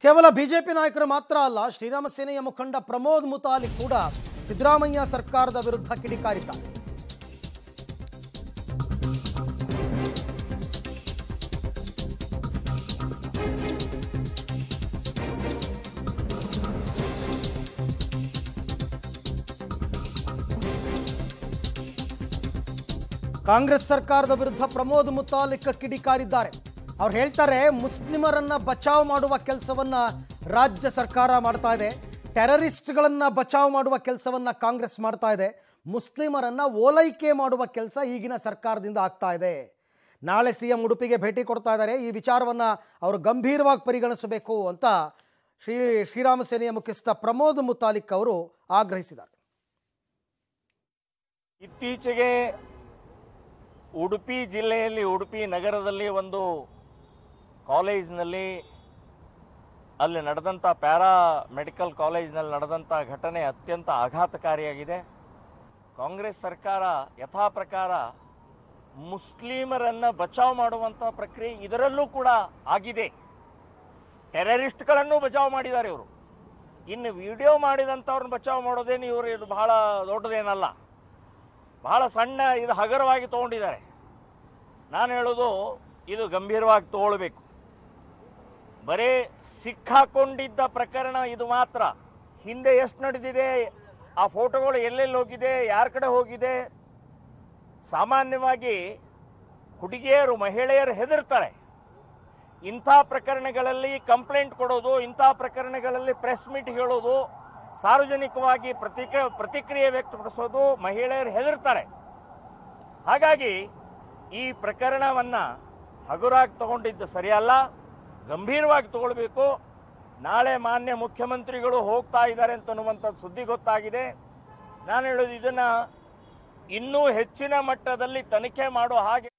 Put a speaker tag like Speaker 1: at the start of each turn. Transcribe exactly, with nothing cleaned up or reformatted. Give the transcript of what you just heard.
Speaker 1: ಕೇವಲ ಬಿಜೆಪಿ ನಾಯಕರು ಮಾತ್ರ ಅಲ್ಲ, ಶ್ರೀರಾಮ ಸೇನೆಯ ಮುಖಂಡ ಪ್ರಮೋದ್ ಮುತಾಲಿಕ್ ಕೂಡ ಸಿದ್ದರಾಮಯ್ಯ ಸರ್ಕಾರದ ವಿರುದ್ಧ ಕಿಡಿಕಾರಿದ್ದಾರೆ. ಕಾಂಗ್ರೆಸ್ ಸರ್ಕಾರದ ವಿರುದ್ಧ ಪ್ರಮೋದ್ ಮುತಾಲಿಕ್ ಕಿಡಿಕಾರಿದ್ದಾರೆ. ಅವ್ರು ಹೇಳ್ತಾರೆ, ಮುಸ್ಲಿಮರನ್ನ ಬಚಾವ್ ಮಾಡುವ ಕೆಲಸವನ್ನ ರಾಜ್ಯ ಸರ್ಕಾರ ಮಾಡ್ತಾ ಇದೆ, ಟೆರರಿಸ್ಟ್ಗಳನ್ನ ಬಚಾವ್ ಮಾಡುವ ಕೆಲಸವನ್ನ ಕಾಂಗ್ರೆಸ್ ಮಾಡ್ತಾ ಇದೆ, ಮುಸ್ಲಿಮರನ್ನ ಓಲೈಕೆ ಮಾಡುವ ಕೆಲಸ ಈಗಿನ ಸರ್ಕಾರದಿಂದ ಆಗ್ತಾ ಇದೆ. ನಾಳೆ ಸಿಎಂ ಉಡುಪಿಗೆ ಭೇಟಿ ಕೊಡ್ತಾ ಇದ್ದಾರೆ. ಈ ವಿಚಾರವನ್ನ ಅವರು ಗಂಭೀರವಾಗಿ ಪರಿಗಣಿಸಬೇಕು ಅಂತ ಶ್ರೀ ಶ್ರೀರಾಮ ಸೇನೆಯ ಮುಖ್ಯಸ್ಥ ಪ್ರಮೋದ್ ಮುತಾಲಿಕ್ ಅವರು ಆಗ್ರಹಿಸಿದ್ದಾರೆ.
Speaker 2: ಇತ್ತೀಚೆಗೆ ಉಡುಪಿ ಜಿಲ್ಲೆಯಲ್ಲಿ ಉಡುಪಿ ನಗರದಲ್ಲಿ ಒಂದು ಕಾಲೇಜ್ನಲ್ಲಿ ಅಲ್ಲಿ ನಡೆದಂಥ ಪ್ಯಾರಾ ಮೆಡಿಕಲ್ ಕಾಲೇಜ್ನಲ್ಲಿ ನಡೆದಂಥ ಘಟನೆ ಅತ್ಯಂತ ಆಘಾತಕಾರಿಯಾಗಿದೆ. ಕಾಂಗ್ರೆಸ್ ಸರ್ಕಾರ ಯಥಾ ಪ್ರಕಾರ ಮುಸ್ಲಿಮರನ್ನು ಬಚಾವ್ ಮಾಡುವಂಥ ಪ್ರಕ್ರಿಯೆ ಇದರಲ್ಲೂ ಕೂಡ ಆಗಿದೆ. ಟೆರರಿಸ್ಟ್ಗಳನ್ನು ಬಚಾವ್ ಮಾಡಿದ್ದಾರೆ ಇವರು. ಇನ್ನು ವಿಡಿಯೋ ಮಾಡಿದಂಥವ್ರನ್ನ ಬಚಾವ್ ಮಾಡೋದೇನು ಇವರು ಇದು ಬಹಳ ದೊಡ್ಡದೇನಲ್ಲ, ಬಹಳ ಸಣ್ಣ ಇದು ಹಗರವಾಗಿ ತೊಗೊಂಡಿದ್ದಾರೆ. ನಾನು ಹೇಳೋದು, ಇದು ಗಂಭೀರವಾಗಿ ತಗೊಳ್ಬೇಕು. ಬರೀ ಸಿಕ್ಕಾಕೊಂಡಿದ್ದ ಪ್ರಕರಣ ಇದು ಮಾತ್ರ. ಹಿಂದೆ ಎಷ್ಟು ನಡೆದಿದೆ, ಆ ಫೋಟೋಗಳು ಎಲ್ಲೆಲ್ಲಿ ಹೋಗಿದೆ, ಯಾರ ಕಡೆ ಹೋಗಿದೆ. ಸಾಮಾನ್ಯವಾಗಿ ಹುಡುಗಿಯರು ಮಹಿಳೆಯರು ಹೆದರ್ತಾರೆ. ಇಂಥ ಪ್ರಕರಣಗಳಲ್ಲಿ ಕಂಪ್ಲೇಂಟ್ ಕೊಡೋದು, ಇಂಥ ಪ್ರಕರಣಗಳಲ್ಲಿ ಪ್ರೆಸ್ ಮೀಟ್ ಹೇಳೋದು, ಸಾರ್ವಜನಿಕವಾಗಿ ಪ್ರತಿಕ್ರಿಯೆ ಪ್ರತಿಕ್ರಿಯೆ ವ್ಯಕ್ತಪಡಿಸೋದು ಮಹಿಳೆಯರು ಹೆದರ್ತಾರೆ. ಹಾಗಾಗಿ ಈ ಪ್ರಕರಣವನ್ನು ಹಗುರಾಗಿ ತಗೊಂಡಿದ್ದು ಸರಿಯಲ್ಲ, ಗಂಭೀರವಾಗಿ ತಗೊಳ್ಬೇಕು. ನಾಳೆ ಮಾನ್ಯ ಮುಖ್ಯಮಂತ್ರಿಗಳು ಹೋಗ್ತಾ ಇದ್ದಾರೆ ಅಂತನ್ನುವಂಥದ್ದು ಸುದ್ದಿ ಗೊತ್ತಾಗಿದೆ. ನಾನು ಹೇಳೋದು, ಇದನ್ನು ಇನ್ನೂ ಹೆಚ್ಚಿನ ಮಟ್ಟದಲ್ಲಿ ತನಿಖೆ ಮಾಡೋ ಹಾಗೆ